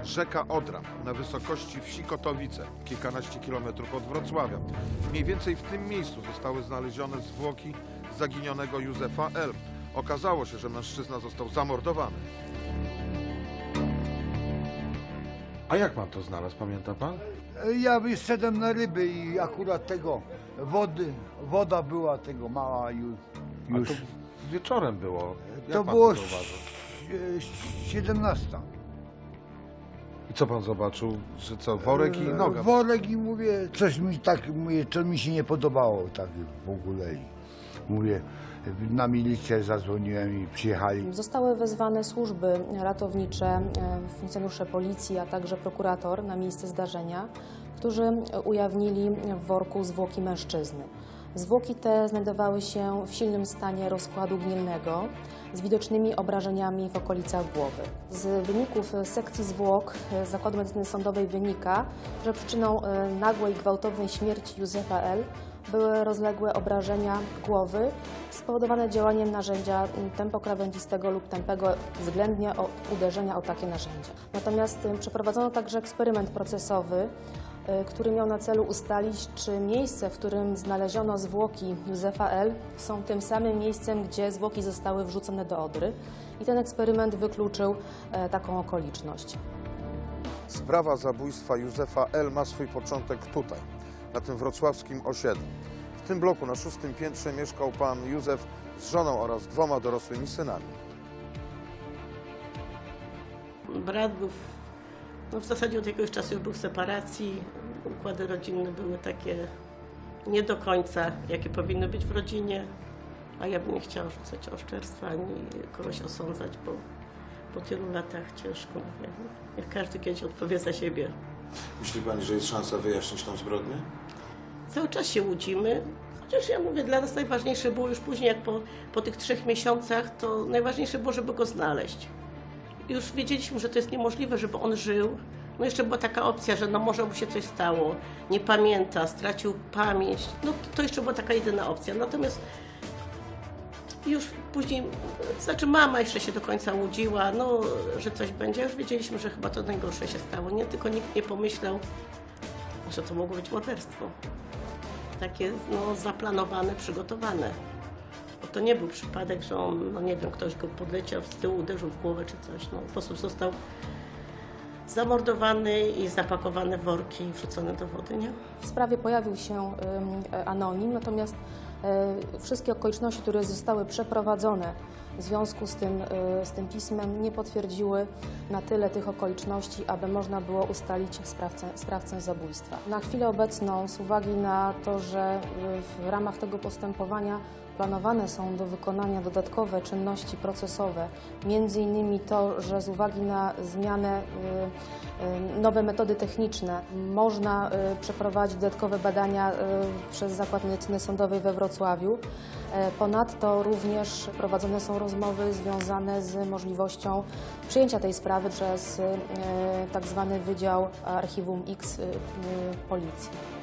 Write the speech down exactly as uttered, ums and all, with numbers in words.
Rzeka Odra na wysokości wsi Kotowice, kilkanaście kilometrów od Wrocławia. Mniej więcej w tym miejscu zostały znalezione zwłoki zaginionego Józefa L. Okazało się, że mężczyzna został zamordowany. A jak pan to znalazł, pamięta pan? Ja wyszedłem na ryby i akurat tego wody, woda była tego mała już. już. A to wieczorem było. Jak To pan było zauważył? siedemnasta. I co pan zobaczył? Że co, worek i noga? Worek i mówię, coś mi tak, mówię, co mi się nie podobało tak w ogóle. I mówię, na milicję zadzwoniłem i przyjechali. Zostały wezwane służby ratownicze, funkcjonariusze policji, a także prokurator na miejsce zdarzenia, którzy ujawnili w worku zwłoki mężczyzny. Zwłoki te znajdowały się w silnym stanie rozkładu gniewnego z widocznymi obrażeniami w okolicach głowy. Z wyników sekcji zwłok Zakładu Medycyny Sądowej wynika, że przyczyną nagłej, gwałtownej śmierci Józefa L. były rozległe obrażenia głowy spowodowane działaniem narzędzia tempokrawędzistego lub tępego względnie od uderzenia o takie narzędzie. Natomiast przeprowadzono także eksperyment procesowy, który miał na celu ustalić, czy miejsce, w którym znaleziono zwłoki Józefa L. są tym samym miejscem, gdzie zwłoki zostały wrzucone do Odry. I ten eksperyment wykluczył taką okoliczność. Sprawa zabójstwa Józefa L. ma swój początek tutaj, na tym wrocławskim osiedlu. W tym bloku na szóstym piętrze mieszkał pan Józef z żoną oraz dwoma dorosłymi synami. Brat był, no w zasadzie od jakiegoś czasu już był w separacji. Układy rodzinne były takie nie do końca, jakie powinny być w rodzinie. A ja bym nie chciała rzucać oszczerstwa ani kogoś osądzać, bo po tylu latach ciężko, mówię. Jak każdy kiedyś odpowie za siebie. Myśli pani, że jest szansa wyjaśnić tą zbrodnię? Cały czas się łudzimy. Chociaż ja mówię, dla nas najważniejsze było już później, jak po, po tych trzech miesiącach, to najważniejsze było, żeby go znaleźć. Już wiedzieliśmy, że to jest niemożliwe, żeby on żył. No jeszcze była taka opcja, że no może mu się coś stało, nie pamięta, stracił pamięć. No to jeszcze była taka jedyna opcja. Natomiast już później, znaczy mama jeszcze się do końca łudziła, no, że coś będzie. Już wiedzieliśmy, że chyba to najgorsze się stało. Nie, tylko nikt nie pomyślał, że to mogło być morderstwo. Takie no, zaplanowane, przygotowane. Bo to nie był przypadek, że on, no nie wiem, ktoś go podleciał z tyłu, uderzył w głowę czy coś. No, po prostu został zamordowany i zapakowany w worki i wrzucony do wody, nie? W sprawie pojawił się y, anonim, natomiast y, wszystkie okoliczności, które zostały przeprowadzone w związku z tym, y, z tym pismem, nie potwierdziły na tyle tych okoliczności, aby można było ustalić sprawcę, sprawcę zabójstwa. Na chwilę obecną, z uwagi na to, że y, w ramach tego postępowania planowane są do wykonania dodatkowe czynności procesowe, między innymi to, że z uwagi na zmianę, nowe metody techniczne można przeprowadzić dodatkowe badania przez Zakład Medycyny Sądowej we Wrocławiu. Ponadto również prowadzone są rozmowy związane z możliwością przyjęcia tej sprawy przez tak zwany Wydział Archiwum X Policji.